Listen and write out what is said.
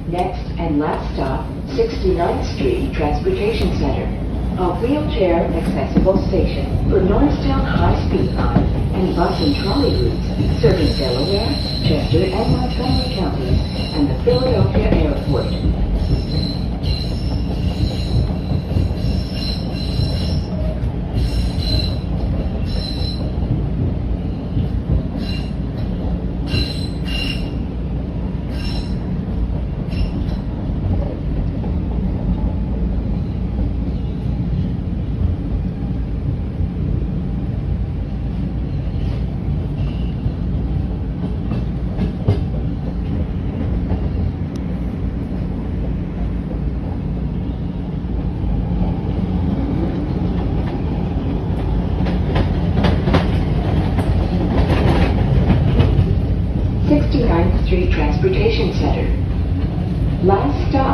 Next and last stop, 69th Street Transportation Center, a wheelchair accessible station for Norristown High-Speed Line and bus and trolley routes serving Delaware, Chester, and Montgomery counties and the Philadelphia Airport. Street Transportation Center. Last stop,